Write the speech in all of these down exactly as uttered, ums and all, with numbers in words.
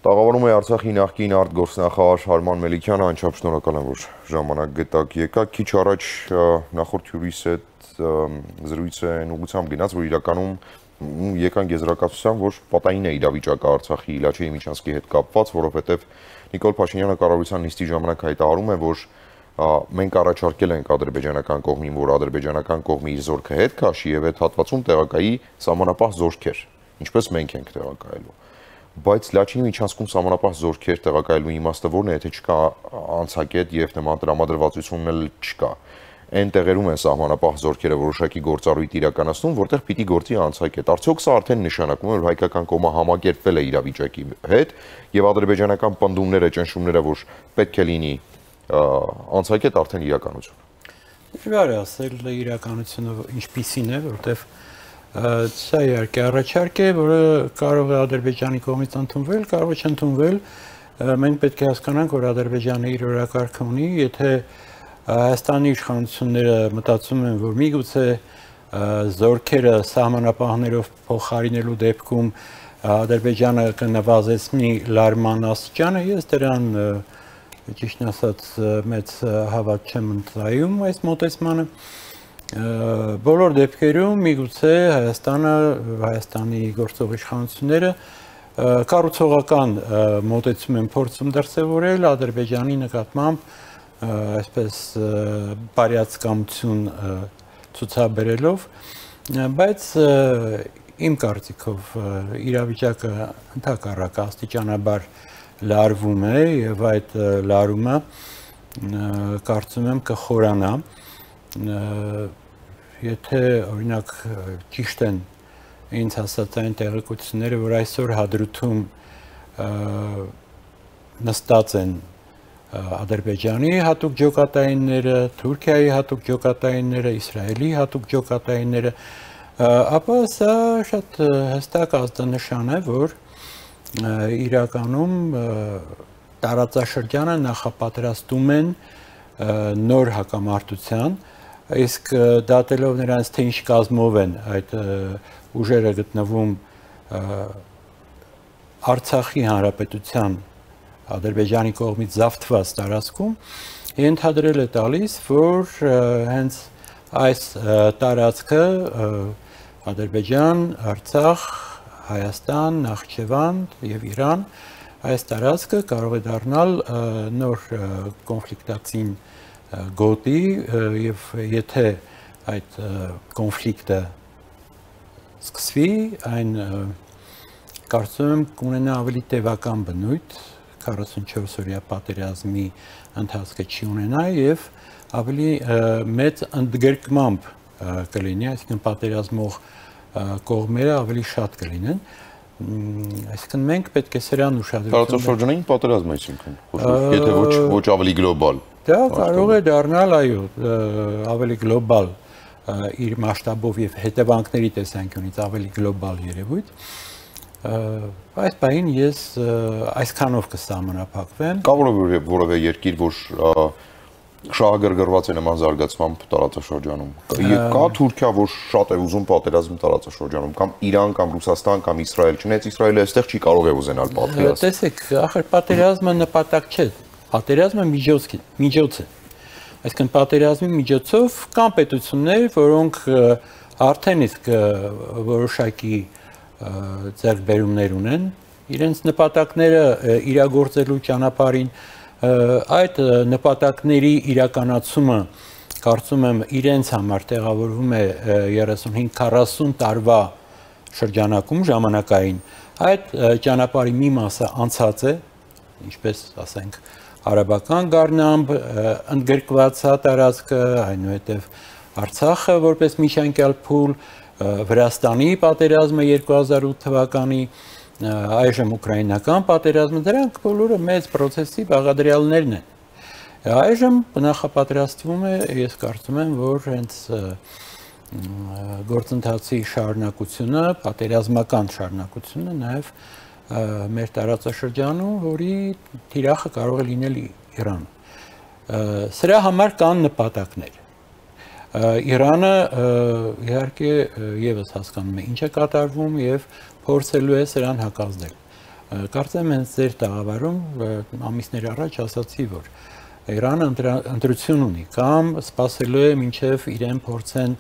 Տաղավարում է Արցախի նախկին արտգործնախարար Արման Մելիքյանը, անչափ շնորհակալ եմ, որ ժամանակ գտաք եկաք։ Քիչ առաջ նախորդ հյուրիս հետ զրույցը այն ուղղությամբ գնաց, որ իրականում եկան եզրակացության, որ պատային է իրավիճակը Արցախի Իլաչեի միջանցքի հետ կապված, որովհետև Նիկոլ Փաշինյանը կառավարության նիստի ժամանակ հայտարարում է, որ մենք առաջարկել ենք ադրբեջանական կողմին, որ ադրբեջանական կողմը իր զորքը հետ քաշի եւ այդ հատվածում տեղակայի սահմանապահ զորքեր, ինչպես մենք ենք տեղակայելու։ Բայց Լաչինի միջանցքում սահմանապահ զորքեր տեղակայելու իմաստը որն է, եթե չկա անցակետ եւ նման տրամադրվածությունն էլ չկա։ Այն տեղերում են սահմանապահ զորքերը որոշակի գործառույթ իրականացնում, որտեղ պիտի գործի անցակետ։ Արդյոք սա արդեն նշանակում է, որ հայկական կողմը համակերպվել է իրավիճակի հետ եւ ադրբեջանական պնդումները, ճնշումները, որ պետք է լինի անցակետ, արդեն իրականություն։ Դժվար է ասել իրականությունը ինչպիսին է, որտեղ Սա իհարկե առաջարկ է, որը կարող է Ադրբեջանի կողմից ընդունվել, կարող է չընդունվել։ Մենք պետք է հասկանանք, որ Ադրբեջանը իր օրակարգը ունի, եթե Հայաստանի իշխանությունները մտածում են, որ միգուցե զորքերը սահմանապահներով փոխարինելու դեպքում Ադրբեջանը կնվազեցնի լարման աստիճանը, ես դրան ճիշտն ասած մեծ հավատ չեմ ընտրայում այս մոտեցմանը։ Բոլոր դեպքերում միգուցե Հայաստանը, Հայաստանի գործող իշխանությունները կառուցողական մոտեցում են փորձում դրսևորել Ադրբեջանի նկատմամբ այսպես բարյացակամություն ցուցաբերելով, բայց իմ կարծիքով իրավիճակը ընդհակառակ աստիճանաբար լարվում է եւ այդ լարումը կարծում եմ կխորանա։ Եթե օրինակ ճիշտ են ինձ հասած այն տեղեկությունները, որ այսօր Հադրութում նստած են Ադրբեջանի հատուկ ջոկատայինները, Թուրքիայի հատուկ ջոկատայինները, Իսրայելի հատուկ ջոկատայինները, ապա սա շատ հստակ ազդանշան է, որ իրականում տարածաշրջանը նախապատրաստում են նոր հակամարտության, իսկ դատելով նրանց, թե ինչ կազմով են այդ ուժերը գտնվում Արցախի հանրապետության Ադրբեջանի կողմից զավթված տարածքում, ենթադրել է տալիս, որ հենց այս տարածքը Ադրբեջան, Արցախ, Հայաստան, Նախճեվան եւ Իրան, այս տարածքը կարող է դառնալ նոր կոնֆլիկտացին գոտի եւ եթե այդ կոնֆլիկտը սկսվի, այն կարծում եմ կունենա ավելի տևական բնույթ, քառասունչորս օրյա պատերազմի ընթացքը չի ունենա եւ ավելի մեծ ընդգրկմամբ կլինի, այսինքն պատերազմող կողմերը ավելի շատ կլինեն։ Այսինքն մենք պետք է սրան ուշադրություն տարածաշրջանային պատերազմ, այսինքն, եթե ոչ ոչ ավելի գլոբալ։ Դա կարող է դառնալ, այո, ավելի գլոբալ իր մասշտաբով եւ հետևանքների տեսանկյունից ավելի գլոբալ երևույթ։ Այս բանին ես այսքանով կսահմանափակվեմ։ Կա որևէ երկիր, որ շահագրգռված է նման զարգացմամբ տարածաշրջանում։ Կա Թուրքիա, որ շատ է ուզում պատերազմ տարածաշրջանում, կամ Իրան, կամ Ռուսաստան, կամ Իսրայել, չնայած Իսրայելը այստեղ չի կարող է ուզենալ պատերազմ։ Տեսեք, ախր պատերազմը նպատակ չէ, պատերազմը միջոց է։ Այսինքն պատերազմի միջոցով կան պետություններ, որոնք արդեն իսկ որոշակի ձեռքբերումներ ունեն, իրենց նպատակները իրագործելու ճանապարհին, այդ նպատակների իրականացումը կարծում եմ իրենց համար տեղավորվում է երեսունհինգ քառասուն տարվա շրջանակում ժամանակային, այդ ճանապարհի մի մասը անցած է, ինչպես ասենք արաբական գառնամբ ընդգրկված է տարածքը, այնուհետև Արցախը որպես միջանկյալ փուլ, Վրաստանի պատերազմը երկու հազար ութ թվականի, այժմ ուկրաինական պատերազմը, դրանք բոլորը մեծ պրոցեսի բաղադրյալներն են։ Այժմ նախապատրաստվում է, ես կարծում եմ, որ հենց գործընթացի շարունակությունը, պատերազմական շարունակությունը նաև մեր տարածաշրջանում, որի թիրախը կարող է լինել Իրանը։ Սրա համար կան նպատակներ։ Իրանը իհարկե եւս հասկանում է ինչ է կատարվում եւ փորձելու է սրան հակազդել։ Կարծեմ հենց ձեր տաղավարում ամիսներ առաջ ասացի, որ Իրանը ընտրություն ունի կամ սպասելու է մինչև իրեն փորձեն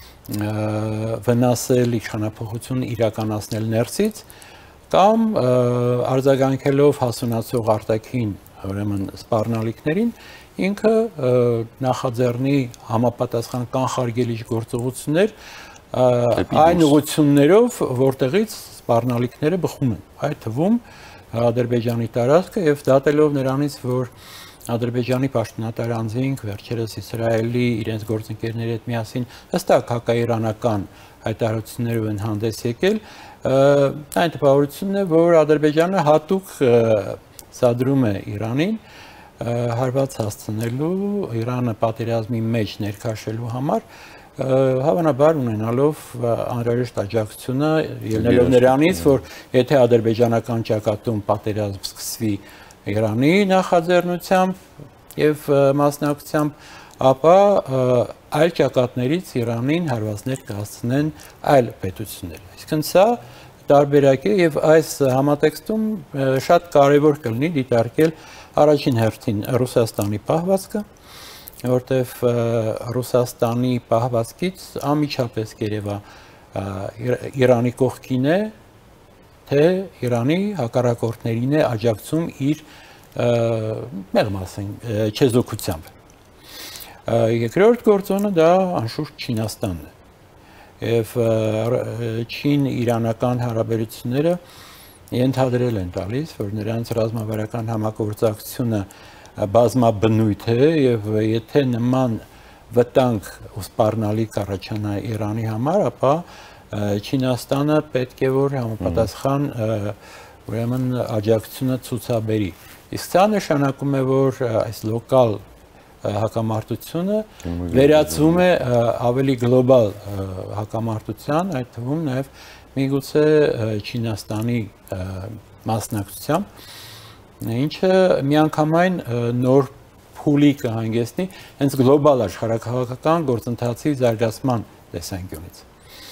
վնասել իշխանափոխություն իրականացնել ներսից կամ արձագանքելով հասունացող արտաքին ուրեմն սպառնալիքներին ինքը նախաձեռնի համապատասխան կանխարգելիչ գործողություններ այն ուղղություններով, որտեղից սպառնալիքները բխում են, այդ թվում Ադրբեջանի տարածքը եւ դատելով նրանից, որ Ադրբեջանի պաշտոնատար անձինք վերջերս Իսրայելի իրենց գործընկերների հետ միասին հստակ հակաիրանական հայտարարություններով են հանդես եկել, այն տպավորությունն է, որ Ադրբեջանը հատուկ սադրում է Իրանին հարված հասցնելու, Իրանը պատերազմի մեջ ներքաշելու համար, հավանաբար ունենալով անհրաժեշտ աջակցությունը ելնելով նրանից, որ եթե ադրբեջանական ճակատում պատերազմ սկսվի Իրանի նախաձեռնությամբ եւ մասնակցությամբ, ապա այլ ճակատներից Իրանին հարվածներ կհասցնեն այլ պետություններ։ Այսինքն սա տարբերակ է եւ այս համատեքստում շատ կարեւոր կլինի դիտարկել առաջին հերթին Ռուսաստանի պահվածքը, որտեվ Ռուսաստանի պահվածքից անմիջապես կերևա Իրանի կողքին է, թե Իրանի հակառակորդներին է աջակցում իր մեղմ ասենք չեզոքությամբ։ Երկրորդ գործոնը դա անշուշտ Չինաստանն է։ Եվ Չին-իրանական հարաբերությունները ենթադրել են տալիս, որ նրանց ռազմավարական համագործակցությունը բազմաբնույթ է եւ եթե նման վտանգ ու սպառնալիք առաջանա Իրանի համար, ապա Չինաստանը պետք է որ համապատասխան ուրեմն աջակցությունը ցուցաբերի։ Իսկ սա նշանակում է, որ այս լոկալ հակամարտությունը վերածվում է ավելի գլոբալ հակամարտության, այդ թվում նաեւ միգուցե Չինաստանի մասնակցությամբ, ինչը միանգամայն նոր փուլի կհանգեցնի հենց գլոբալ աշխարհակաղակական գործընթացի զարգացման տեսանկյունից։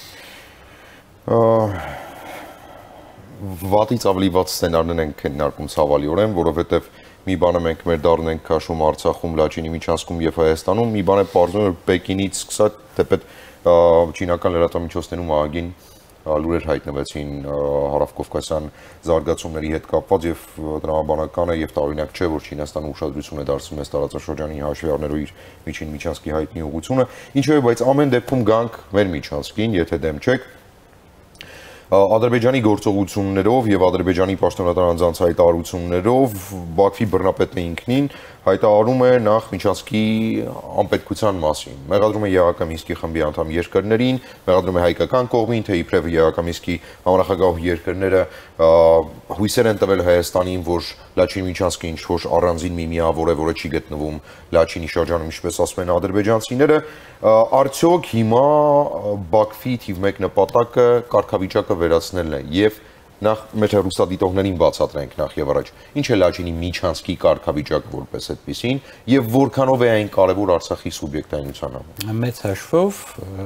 Վատից ավելի վատ սցենարներ են քննարկում ցավալիորեն, որովհետև մի բանը մենք մեր դառն ենք քաշում Արցախում, Լաչինի միջանցքում եւ Հայաստանում, մի բան է պարզվում որ Պեկինից սկսած թեպետ չինական լրատվամիջոցներում ահագին լուրեր հայտնվեցին հարավկովկասյան զարգացումների հետ կապված եւ տրամաբանական է եւ տարօրինակ չէ, որ Չինաստանը ուշադրություն է դարձնում այս տարածաշրջանի հաշվի առնելով իր միջին միջանցքի հայտնի ուղղությունը, ինչեւ բայց ամեն դեպքում գանք մեր միջանցքին, եթե դեմ չեք, Ադրբեջանի գործողություններով եւ Ադրբեջանի պաշտոնատար անձանց հայտարարություններով Բաքվի բռնապետը ինքնին հայտարարում է նախ միջանցքի անպետքության մասին։ Մեղադրում է Եհակամինսկի խմբի անդամ երկրներին, մեղադրում է հայկական կողմին, թե իբրև Եհակամինսկի համանախագահ երկրները հույսեր են տվել Հայաստանին, որ Լաչինի միջանցքը ինչ-որ առանձին մի միավոր է, որը չի գտնվում Լաչինի շրջանում, ինչպես ասում են ադրբեջանցիները, արդյոք հիմա Բաքվի թիվ մեկ նպատակը կարգավիճակը վերացնելն է եւ նախ մեր ռուսադիտողներին բացատրենք նախ եւ առաջ ինչ է Լաչինի միջանցքի կարգավիճակը որպես այդպեսին եւ որքանով է այն կարեւոր Արցախի սուբյեկտայնության համար։ Մեծ հաշվով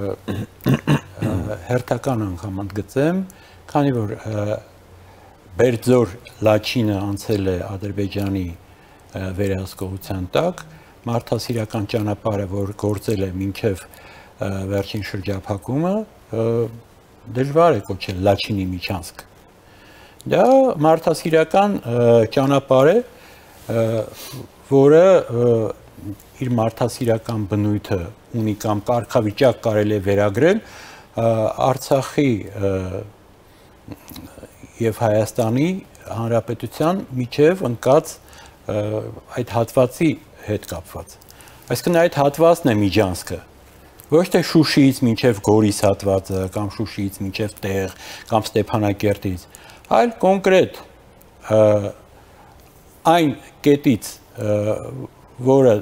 հերթական անգամ ընդգծեմ, քանի որ Բերձոր Լաչինը անցել է Ադրբեջանի վերահսկողության տակ, մարդասիրական ճանապարհը, որ գործել է մինչև վերջին շրջափակումը, դժվար է կոչել Լաչինի միջանցք։ Դա մարդասիրական ճանապարհ է, որը իր մարդասիրական բնույթը ունի կամ կարգավիճակ կարելի է վերագրել Արցախի եւ Հայաստանի Հանրապետության միջև ընկած այդ հատվածի հետ կապված։ Այսինքն այդ հատվածն է միջանցքը, ոչ թե Շուշիից մինչև Գորիս հատվածը կամ Շուշիից մինչև Տեղ կամ Ստեփանակերտից, այլ կոնկրետ այն կետից, որը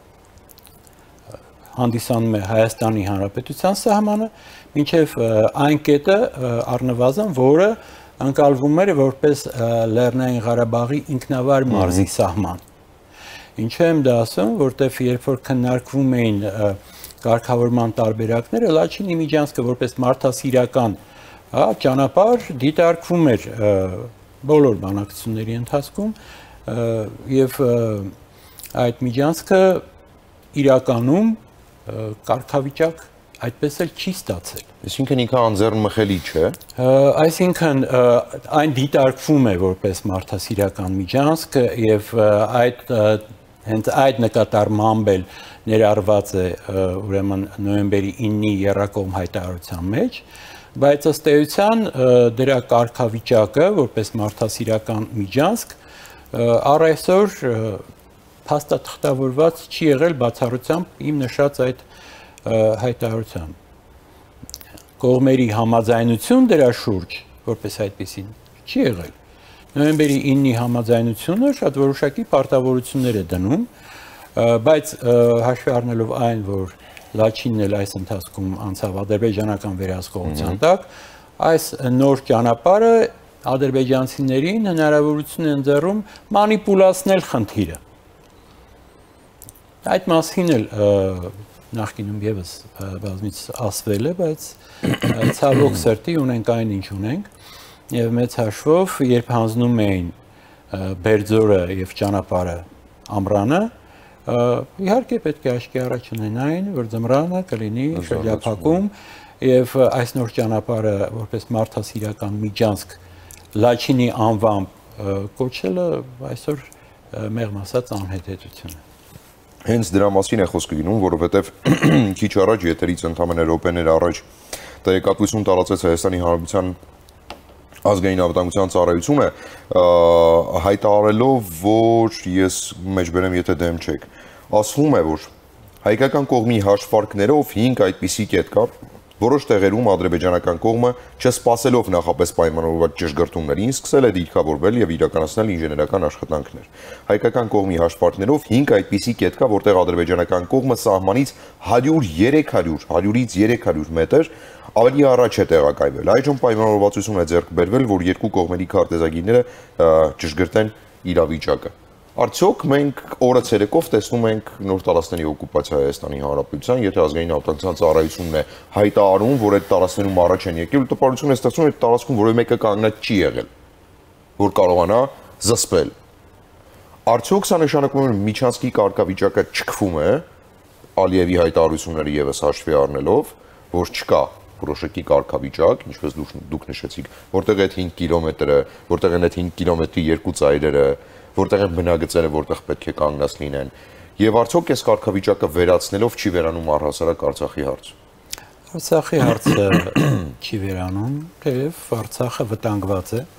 հանդիսանում է Հայաստանի Հանրապետության սահմանը, մինչև այն կետը առնվազն, որը ընկալվում էր որպես Լեռնային Ղարաբաղի ինքնավար մարզի սահման։ Ինչու եմ դա ասում, որտեղ երբ որ քննարկվում էին կարգավորման տարբերակները, Լաչինի միջանցքը որպես մարդասիրական ճանապարհ դիտարկվում էր բոլոր բանակցությունների ընթացքում եւ այդ միջանցքը իրականում կարգավիճակ այդպես էլ չի ստացել։ Այսինքն ինքը անձեռնմխելի չէ։ Այսինքն այն դիտարկվում է որպես մարդասիրական միջանցք եւ այդ հենց այդ նկատառմամբ էլ ներառված է ուրեմն նոյեմբերի իննի եռակողմ հայտարարության մեջ, բայց ըստ էության դրա կարգավիճակը որպես մարդասիրական միջանցք առ այսօր փաստաթղթավորված չի եղել բացառությամբ իմ նշած այդ հայտարարության։ Կողմերի համաձայնություն դրա շուրջ որպես այդպեսին չի եղել։ Նոյեմբերի իննի համաձայնությունը շատ որոշակի պարտավորություններ է դնում, բայց հաշվի առնելով այն, որ Լաչինն էլ այս ընթացքում անցավ ադրբեջանական վերահսկողության տակ, այս նոր ճանապարհը ադրբեջանցիներին հնարավորություն է ընձեռում մանիպուլացնել խնդիրը։ Այդ մասին էլ նախկինում եւս բազմից ասվել է, բայց ցավոք սրտի ունենք այն ինչ ունենք, եւ մեծ հաշվով, երբ հանձնում էին Բերձորը եւ ճանապարհը ամռանը, իհարկե պետք է աչքի առաջ ունենային, որ ձմռանը կլինի շրջափակում եւ այս նոր ճանապարհը որպես մարդասիրական միջանցք Լաչինի անվամբ կոչելը այսօր մեղմ ասած անհետեթություն է։ Հենց դրա մասին է խոսքը գնում, որովհետեւ քիչ առաջ եթերից ընդամենը րոպեներ առաջ տեղեկատվություն տարածեց Հայաստանի Հանրապետության ազգային անվտանգության ծառայությունը հայտարարելով, որ ես մեջբերեմ, եթե դեմ չեք, ասվում է, որ հայկական կողմի հաշվարկներով հինգ այդպիսի կետ կա, որոշ տեղերում ադրբեջանական կողմը չսպասելով նախապես պայմանավորված ճշգրտումներին սկսել է դիրքավորվել եւ իրականացնել ինժեներական աշխատանքներ։ Հայկական կողմի հաշվարկներով հինգ այդպիսի կետ կա, որտեղ ադրբեջանական կողմը սահմանից հարյուր երեք հարյուր հարյուրից երեք հարյուր մետր ավելի առաջ է տեղակայվել։ Այժմ պայմանավորվածություն է ձեռք բերվել, որ երկու կողմերի քարտեզագիրները ճշգրտեն իրավիճակը։ Արդյոք մենք օրը ցերեկով տեսնում ենք նոր տարածքների օկուպացիա Հայաստանի Հանրապետության, եթե ազգային անվտանգության ծառայությունն է հայտարարում, որ այդ տարածքներում առաջ են եկել, ու տպավորություն է ստացվում, այդ տարածքում որևէ մեկը կանգնած չի եղել, որ կարողանա զսպել։ Արդյոք սա նշանակում է միջանցքի կարգավիճակը չքվում է, Ալիևի հայտարարությունները եւս հաշվի առնելով, որ չկա որոշակի կարգավիճակ, ինչպես դուք նշեցիք, որտեղ այդ հինգ կիլոմետրը, որտեղ են այդ հինգ կիլոմետրի երկու ծայրերը, որտեղ են բնագծերը, որտեղ պետք է կանգնած լինեն, եւ արդյոք այս կարգավիճակը վերացնելով չի վերանում առհասարակ Արցախի հարցը։ Արցախի հարցը չի վերանում, թեև Արցախը վտանգված է։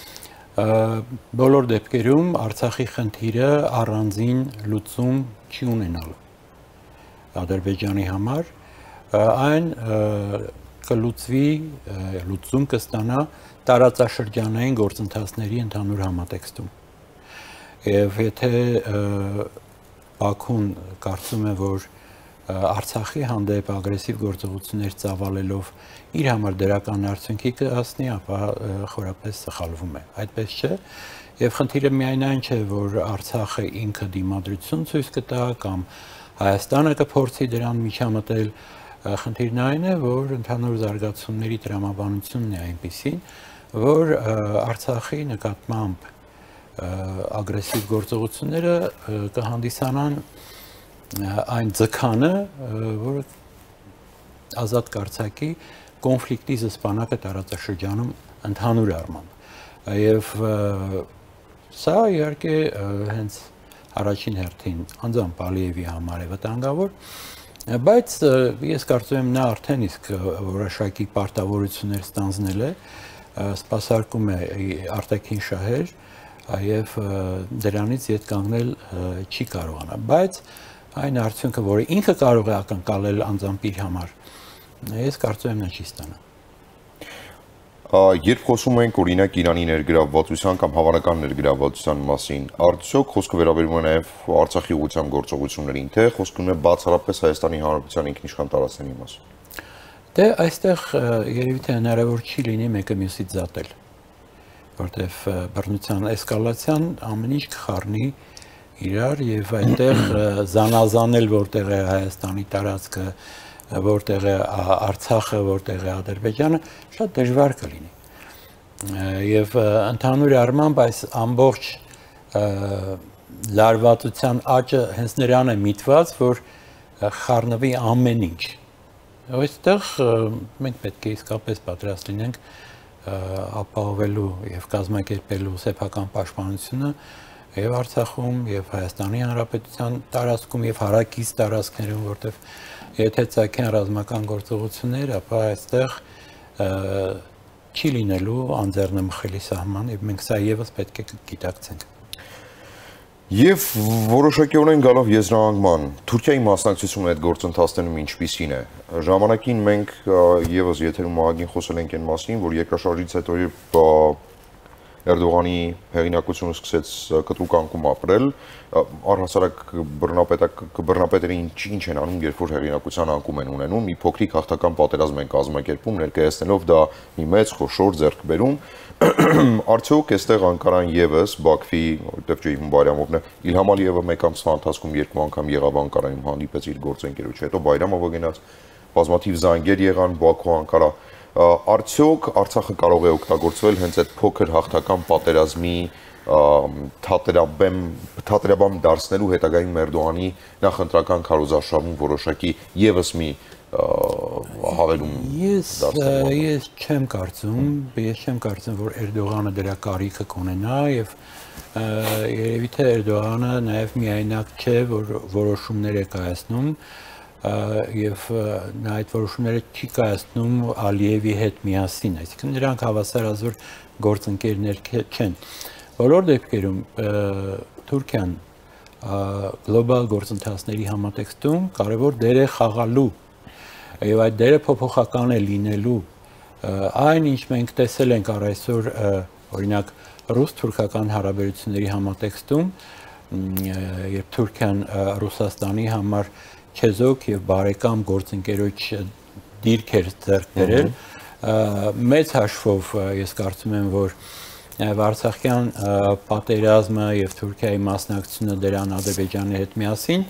Բոլոր դեպքերում Արցախի խնդիրը առանձին լուծում չի ունենալու Ադրբեջանի համար, այն կլուծվի, լուծում կստանա տարածաշրջանային գործընթացների ընդհանուր համատեքստում։ Եվ եթե Բաքուն կարծում է, որ Արցախի հանդեպ ագրեսիվ գործողություններ ծավալելով իր համար դրական արդյունքի կհասնի, ապա խորապես սխալվում է։ Այդպես չէ, եւ խնդիրը միայն այն չէ, որ Արցախը ինքը դիմադրություն ցույց կտա կամ Հայաստանը կփորձի դրան միջամտել, խնդիրն այն է, որ ընդհանուր զարգացումների տրամաբանությունն է այնպիսին, որ Արցախի նկատմամբ ագրեսիվ գործողությունները կհանդիսանան այն ձգանը, որը ազատ կարծակի կոնֆլիկտի զսպանակը տարածաշրջանում ընդհանուր առմամբ։ Եվ սա իհարկե հենց առաջին հերթին անձամբ Ալիևի համար է վտանգավոր, բայց ես կարծում եմ նա արդեն իսկ որոշակի պարտավորություններ ստանձնել է, սպասարկում է արտաքին շահեր եւ դրանից ետ կանգնել չի կարողանա, բայց այն արդյունքը, որը ինքը կարող է ակնկալել անձամբ իր համար, ես կարծում եմ նա չի ստանա։ Երբ խոսում ենք օրինակ Իրանի ներգրավվածության կամ հավանական ներգրավվածության մասին, արդյոք խոսքը վերաբերում է նաև Արցախի ուղղությամբ գործողություններին, թե խոսքը ունի բացառապես Հայաստանի Հանրապետության ինքնիշխան տարածքների մասին։ Դե այստեղ երևի թե հնարավոր չի լինի մեկը մյուսից զատել, որտեվ բռնության էսկալացիան ամեն ինչ կխառնի իրար եւ այնտեղ զանազանել որտեղ է Հայաստանի տարածքը, որտեղ է Արցախը, որտեղ է Ադրբեջանը, շատ դժվար կլինի։ Եվ ընդհանուր առմամբ այս ամբողջ լարվածության աճը հենց նրան է միտված, որ խառնվի ամեն ինչ։ Այստեղ մենք պետք է իսկապես պատրաստ լինենք ապահովելու եւ կազմակերպելու սեփական պաշտպանությունը եւ Արցախում եւ Հայաստանի Հանրապետության տարածքում եւ հարակից տարածքներում, որտեղ եթե ցակեն ռազմական գործողություններ, ապա այստեղ չի լինելու անձեռնմխելի սահման եւ մենք սա եւս պետք է գիտակցենք։ Եվ որոշակիորեն գալով եզրահանգման, Թուրքիայի մասնակցությունը այդ գործընթացներում ինչպիսին է։ Ժամանակին մենք եւս եթերում ահագին խոսել ենք այն մասին, որ երկրաշարժից հետո երբ Էրդողանի հեղինակությունը սկսեց կտրուկ անկում ապրել, առհասարակ բռնապետերը ինչ են անում, երբ որ հեղինակության անկում են ունենում, մի փոքրիկ հաղթական պատերազմ են կազմակերպում, ներկայացնելով դա մի մեծ խոշոր ձեռքբերում, արդյոք այստեղ Անկարան եւս Բաքվի, որտեղ ջեյմուն Բայրամովն է, Իլհամ Ալիևը մեկ ամսվա ընթացքում երկու անգամ եղավ Անկարայում, հանդիպեց իր գործընկերոջ, հետո Բայրամովը գնաց, բազմաթիվ զանգեր եղան Բաքու Անկարա։ Արդյոք Արցախը կարող է օգտագործվել հենց այդ փոքր հաղթական պատերազմի թատերաբամ դարձնելու հետագայում Էրդողանի նախընտրական քարոզարշավում որոշակի եւս մի հավելում դարձնելու։ Ես չեմ կարծում, ես չեմ կարծում, որ Էրդողանը դրա կարիքը կունենա եւ երևի թե Էրդողանը նաեւ միայնակ չէ, որ որոշումներ է կայացնում եւ նա այդ որոշումները չի կայացնում Ալիևի հետ միասին, այսինքն նրանք հավասարազոր գործընկերներ չեն։ Բոլոր դեպքերում Թուրքիան գլոբալ գործընթացների համատեքստում կարևոր դեր է խաղալու եւ այդ դերը փոփոխական է լինելու։ Այն ինչ մենք տեսել ենք առ այսօր օրինակ ռուս-թուրքական հարաբերությունների համատեքստում, երբ Թուրքիան Ռուսաստանի համար չեզոք եւ բարեկամ գործընկերոջ դիրք էր ձեռք բերել, մեծ հաշվով ես կարծում եմ, որ Արցախյան պատերազմը եւ Թուրքիայի մասնակցությունը դրան Ադրբեջանի հետ միասին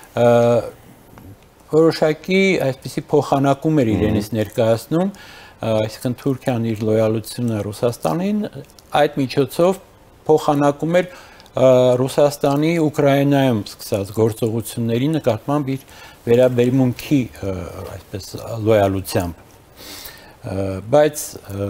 որոշակի այսպիսի փոխանակում էր իրենից ներկայացնում, այսինքն Թուրքիան իր լոյալությունը Ռուսաստանին այդ միջոցով փոխանակում էր Ռուսաստանի Ուկրաինայում սկսած գործողությունների նկատմամբ իր վերաբերմունքի այսպես լոյալությամբ, բայց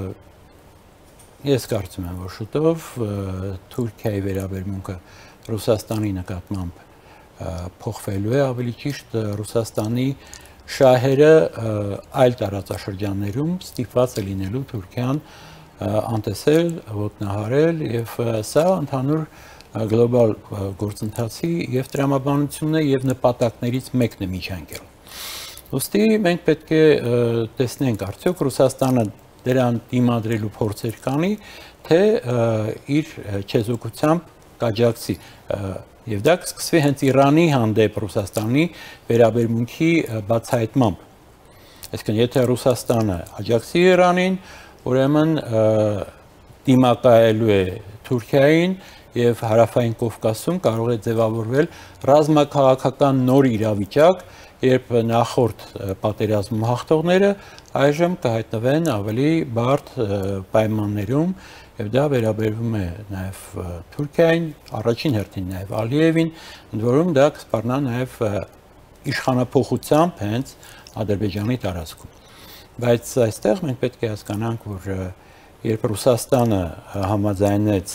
ես կարծում եմ, որ շուտով Թուրքիայի վերաբերմունքը Ռուսաստանի նկատմամբ փոխվելու է, ավելի ճիշտ Ռուսաստանի շահերը այլ տարածաշրջաններում ստիպված է լինելու Թուրքիան անտեսել, ոտնահարել եւ սա ընդհանուր գլոբալ գործընթացի եւ տրամաբանությունն է եւ նպատակներից մեկն է միջանկյալ։ Ոստի մենք պետք է տեսնենք արդյոք Ռուսաստանը դրան դիմադրելու փորձեր կանի, թե իր չեզոքությամբ կաջակցի եւ դա կսկսվի հենց Իրանի հանդեպ Ռուսաստանի վերաբերմունքի բացահայտմամբ։ Այսինքն եթե Ռուսաստանը աջակցի Իրանին, ուրեմն դիմակայելու է Թուրքիային եւ հարավային Կովկասում կարող է ձևավորվել ռազմաքաղաքական նոր իրավիճակ, երբ նախորդ պատերազմում հաղթողները այժմ կհայտնվեն ավելի բարդ պայմաններում եւ դա վերաբերվում է նաեւ Թուրքիային, առաջին հերթին նաեւ Ալիևին, ընդ որում դա կսպառնա նաեւ իշխանափոխությամբ հենց Ադրբեջանի տարածքում։ Բայց այստեղ մենք պետք է հասկանանք, որ երբ Ռուսաստանը համաձայնեց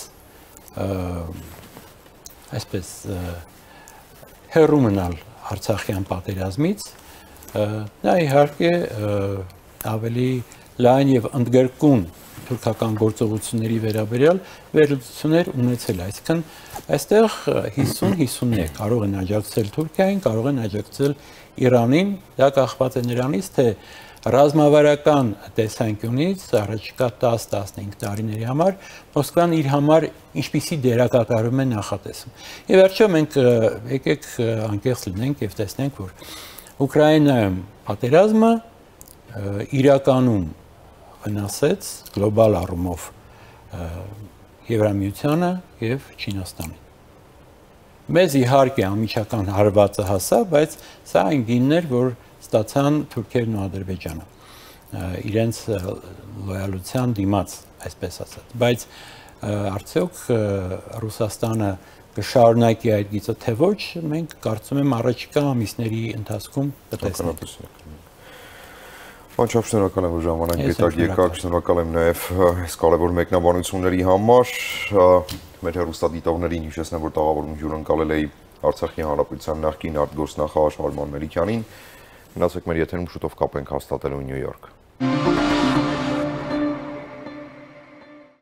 այսպես հեռու մնալ Արցախյան պատերազմից, դա իհարկե ավելի լայն եւ ընդգրկուն թուրքական գործողությունների վերաբերյալ վերլուծություններ ունեցել, այսինքն այստեղ հիսուն հիսուն է, կարող են աջակցել Թուրքիային, կարող են աջակցել Իրանին, դա կախված է նրանից, թե ռազմավարական տեսանկյունից առաջիկա տաս տասնհինգ տարիների համար Մոսկվան իր համար ինչպիսի դերակատարում է նախատեսում։ Եվ վերջում մենք եկեք անկեղծ լինենք եւ տեսնենք, որ Ուկրաինայում պատերազմը իրականում վնասեց գլոբալ առումով Եվրամիությանը եւ Չինաստանին։ Մեզ իհարկե ամիջական հարվածը հասավ, բայց սա այն գինն էր, որ ստացան Թուրքերն ու Ադրբեջանը իրենց լոյալության դիմաց այսպես ասած, բայց արդյոք Ռուսաստանը կշարունակի այդ գիծը թե ոչ, մենք կարծում եմ առաջիկա ամիսների ընթացքում կտեսնենք։ Անչափ շնորհակալ եմ, որ ժամանակ գտաք եկաք, շնորհակալ եմ նաև այս կարևոր մեկնաբանությունների համար։ Մեր հեռուստադիտողներին հիշեցնեմ, որ տաղավարում հյուրընկալել էի Արցախի Հանրապետության նախկին արտգործնախարար Արման Մելիքյանին։ Մնացեք մեր եթերում, շուտով կապ ենք հաստատելու Նյու Յորք։